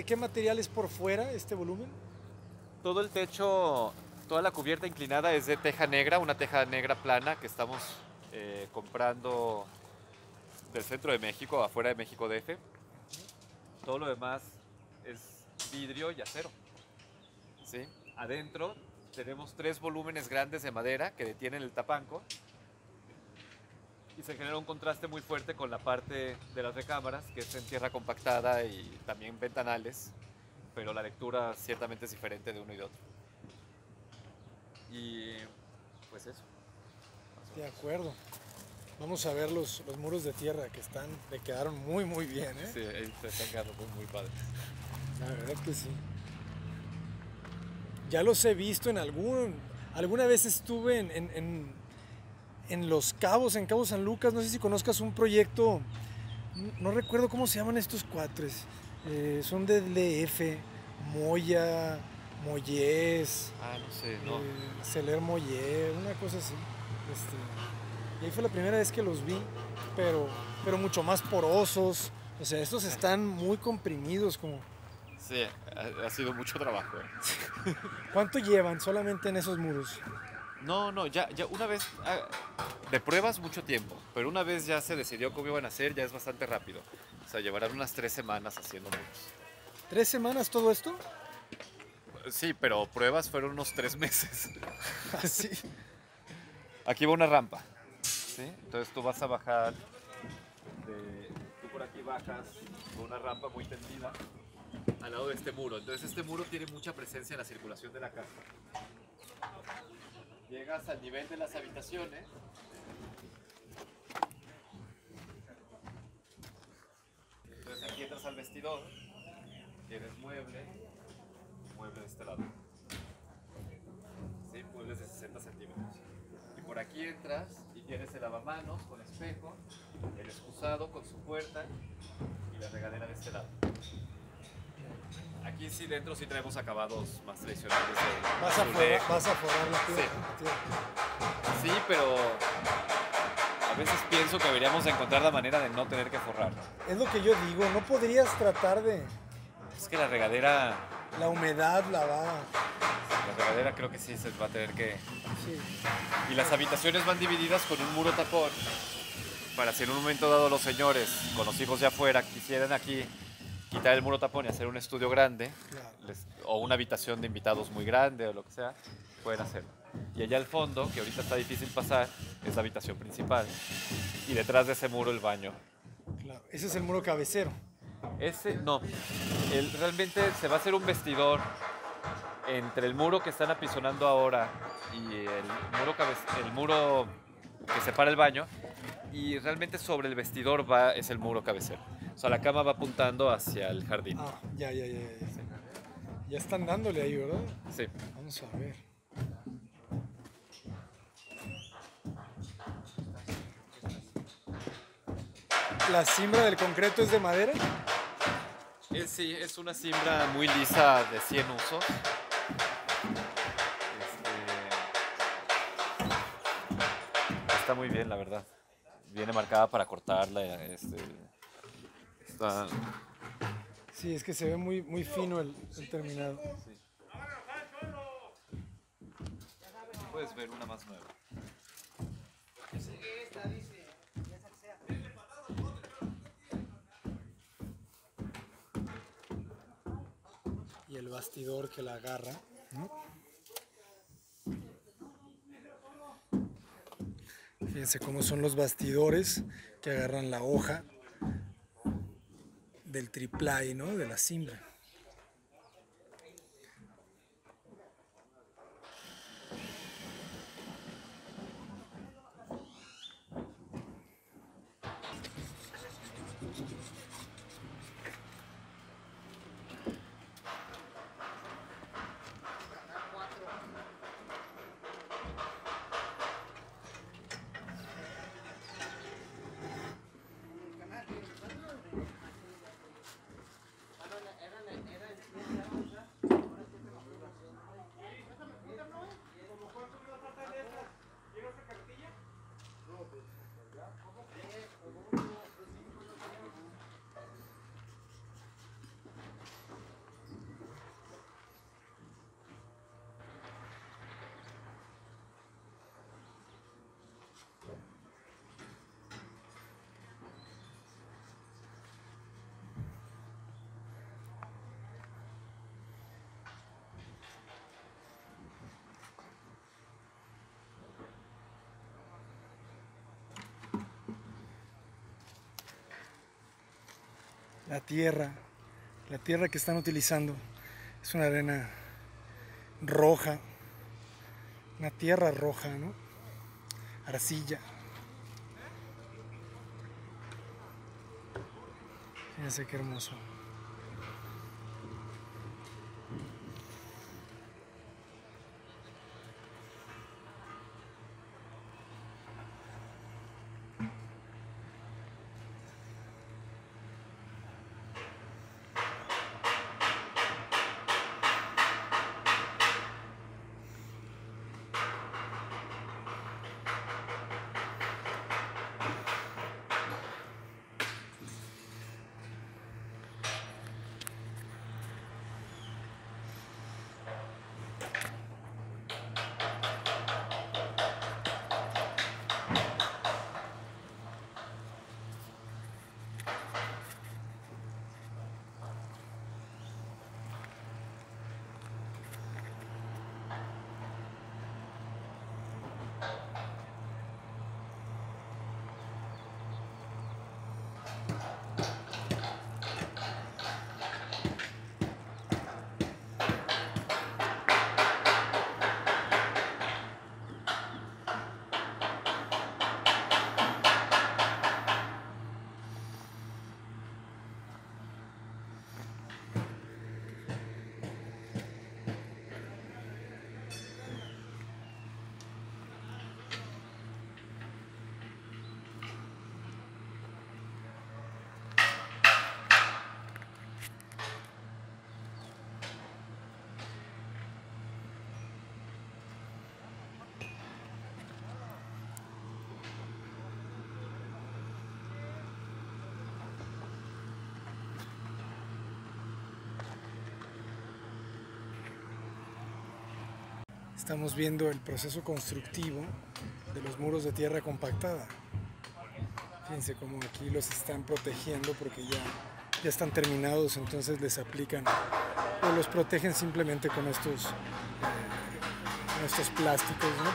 qué material es por fuera este volumen? Todo el techo, toda la cubierta inclinada es de teja negra, una teja negra plana que estamos comprando del centro de México, afuera de México DF. Todo lo demás es vidrio y acero. ¿Sí? Adentro tenemos 3 volúmenes grandes de madera que detienen el tapanco y se genera un contraste muy fuerte con la parte de las recámaras, que es en tierra compactada y también ventanales, pero la lectura ciertamente es diferente de uno y de otro. Y pues eso, más o De menos. acuerdo. Vamos a ver los muros de tierra que le quedaron muy bien, ¿eh? Sí, se están quedando muy padres. La verdad que sí. Ya los he visto alguna vez estuve en Los Cabos, en Cabo San Lucas, no sé si conozcas un proyecto, no recuerdo cómo se llaman estos cuatres, son de DF, Moya, Moyés, Ah, no sé, no. Celer Moyer, una cosa así. Y ahí fue la primera vez que los vi, pero mucho más porosos. O sea, estos están muy comprimidos. Sí, ha sido mucho trabajo. ¿Cuánto llevan solamente en esos muros? No, no, ya una vez, de pruebas mucho tiempo, pero una vez ya se decidió cómo iban a hacer, ya es bastante rápido. O sea, llevarán unas 3 semanas haciendo muros. ¿3 semanas todo esto? Sí, pero pruebas fueron unos 3 meses. Así. Aquí va una rampa, ¿sí? Entonces tú vas a bajar, tú por aquí bajas con una rampa muy tendida al lado de este muro. Entonces este muro tiene mucha presencia en la circulación de la casa. Llegas al nivel de las habitaciones. Entonces aquí entras al vestidor, tienes mueble de este lado. ¿Sí? Muebles de 60 centímetros. Y por aquí entras y tienes el lavamanos con espejo, el excusado con su puerta y la regadera de este lado. Aquí sí dentro sí traemos acabados más tradicionales de azulejo. Vas a forrar la tierra. Sí, pero a veces pienso que deberíamos encontrar la manera de no tener que forrar. Es lo que yo digo, no podrías tratar de... Es que la regadera La regadera creo que sí se va a tener que... Sí. Y las habitaciones van divididas con un muro tapón para si en un momento dado los señores con los hijos de afuera quisieran aquí quitar el muro tapón y hacer un estudio grande, Claro. o una habitación de invitados muy grande o lo que sea, pueden hacerlo. Y allá al fondo, que ahorita está difícil pasar, es la habitación principal. Y detrás de ese muro el baño. Claro. Ese es el muro cabecero. Ese, no. Realmente se va a hacer un vestidor entre el muro que están apisonando ahora y el muro que separa el baño. Y realmente sobre el vestidor es el muro cabecero. O sea, la cama va apuntando hacia el jardín. Ah, ya. Ya están dándole ahí, ¿verdad? Sí. Vamos a ver. ¿La cimbra del concreto es de madera? Sí, es una cimbra muy lisa de 100 usos. Está muy bien, la verdad. Viene marcada para cortarla. Está... Sí, es que se ve muy fino el terminado. Sí. Puedes ver una más nueva. Y el bastidor que la agarra, ¿no? Fíjense cómo son los bastidores que agarran la hoja del triplay, ¿no? De la cimbra. la tierra que están utilizando es una arena roja, una tierra roja, ¿no? Arcilla. Fíjense qué hermoso. Estamos viendo el proceso constructivo de los muros de tierra compactada. Fíjense cómo aquí los están protegiendo porque ya están terminados, entonces les aplican o los protegen simplemente con estos plásticos, ¿no?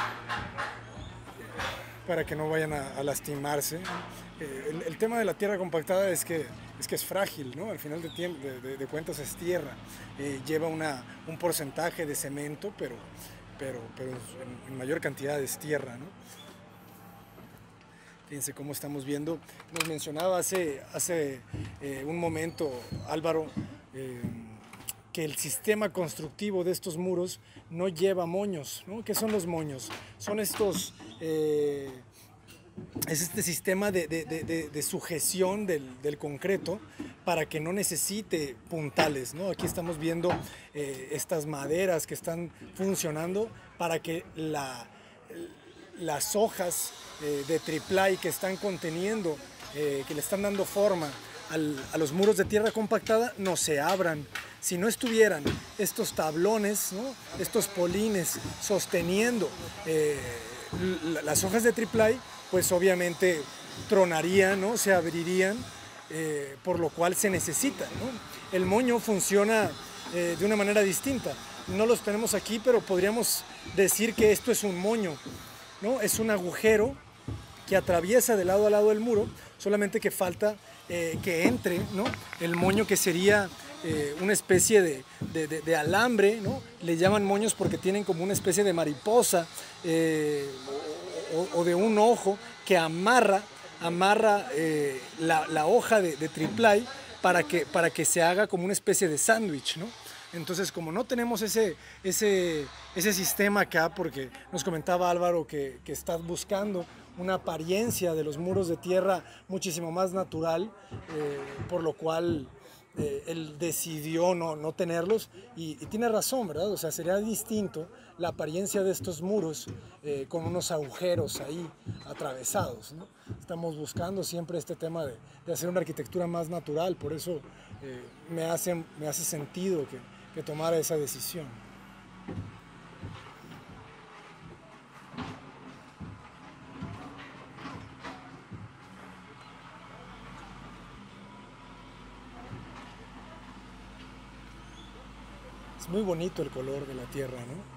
Para que no vayan a lastimarse. El tema de la tierra compactada es que es frágil, ¿no? Al final de cuentas es tierra. Lleva un porcentaje de cemento, pero en mayor cantidad es tierra, ¿no? Fíjense cómo estamos viendo. Nos mencionaba hace un momento Álvaro que el sistema constructivo de estos muros no lleva moños, ¿no? ¿Qué son los moños? Son estos... es este sistema de sujeción del concreto para que no necesite puntales, ¿no? Aquí estamos viendo estas maderas que están funcionando para que las hojas de triplay que están conteniendo, que le están dando forma a los muros de tierra compactada, no se abran. Si no estuvieran estos tablones, ¿no? Estos polines sosteniendo las hojas de triplay, pues obviamente tronarían, ¿no? Se abrirían, por lo cual se necesita, ¿no? El moño funciona de una manera distinta. No los tenemos aquí, pero podríamos decir que esto es un moño, ¿no? Es un agujero que atraviesa de lado a lado el muro, solamente que falta que entre, ¿no? El moño, que sería una especie de alambre, ¿no? Le llaman moños porque tienen como una especie de mariposa o de un ojo que amarra la hoja de triplay para que se haga como una especie de sándwich, ¿no? Entonces, como no tenemos ese sistema acá, porque nos comentaba Álvaro que estás buscando una apariencia de los muros de tierra muchísimo más natural, por lo cual él decidió no tenerlos, y tiene razón, ¿verdad? O sea, sería distinto la apariencia de estos muros con unos agujeros ahí atravesados, ¿no? Estamos buscando siempre este tema de hacer una arquitectura más natural, por eso me hace sentido que tomara esa decisión. Es muy bonito el color de la tierra, ¿no?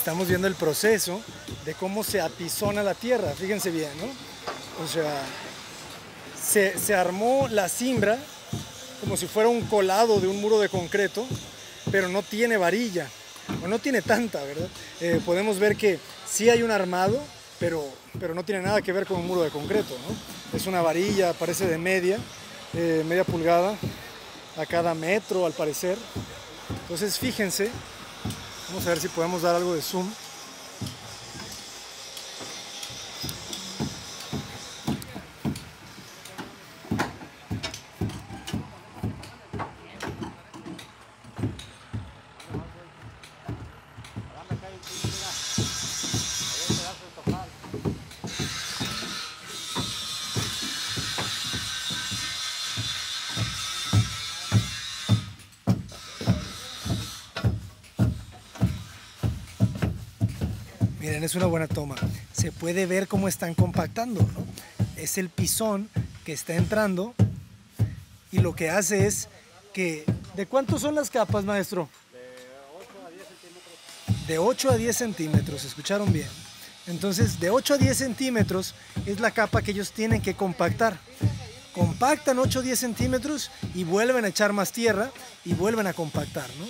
estamos viendo el proceso de cómo se apisona la tierra, fíjense bien, ¿no? O sea, se armó la cimbra como si fuera un colado de un muro de concreto, pero no tiene varilla, o no tiene tanta, ¿verdad? Podemos ver que sí hay un armado, pero no tiene nada que ver con un muro de concreto, ¿no? Es una varilla, parece de media pulgada a cada metro al parecer. Entonces fíjense, vamos a ver si podemos dar algo de zoom. Miren, es una buena toma. Se puede ver cómo están compactando, ¿no? Es el pisón que está entrando y lo que hace es que... ¿De cuántos son las capas, maestro? De 8 a 10 centímetros, ¿escucharon bien? Entonces, de 8 a 10 centímetros es la capa que ellos tienen que compactar. Compactan 8 o 10 centímetros y vuelven a echar más tierra y vuelven a compactar, ¿no?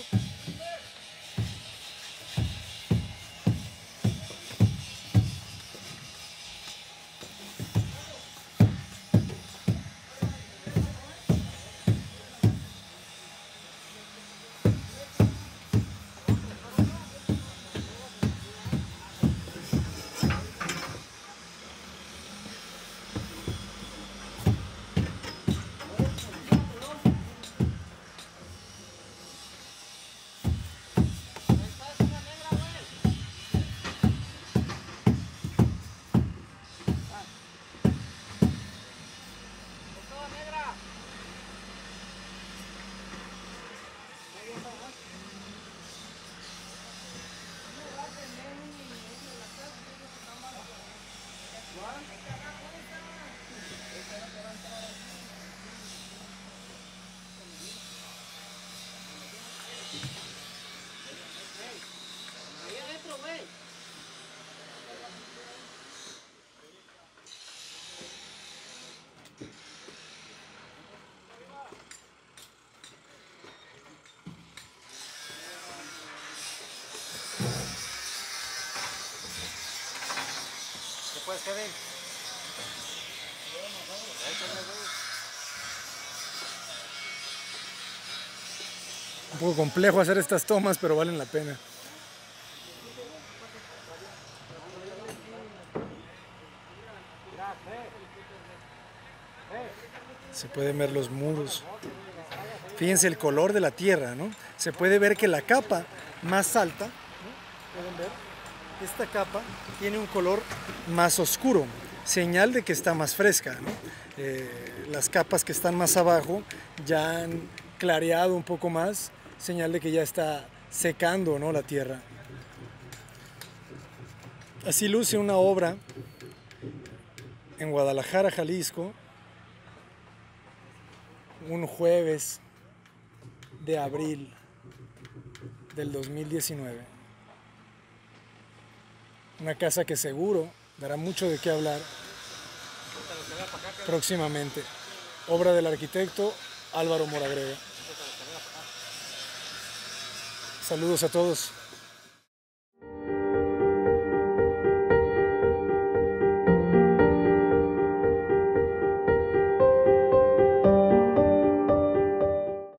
Pues Kevin. Un poco complejo hacer estas tomas, pero valen la pena. Se pueden ver los muros. Fíjense el color de la tierra, ¿no? Se puede ver que la capa más alta, ¿no? ¿Pueden ver? Esta capa tiene un color más oscuro, señal de que está más fresca, ¿no? Las capas que están más abajo ya han clareado un poco más, señal de que ya está secando, ¿no?, la tierra. Así luce una obra en Guadalajara, Jalisco, un jueves de abril del 2019. Una casa que seguro dará mucho de qué hablar próximamente. Obra del arquitecto Álvaro Moragrega. Saludos a todos.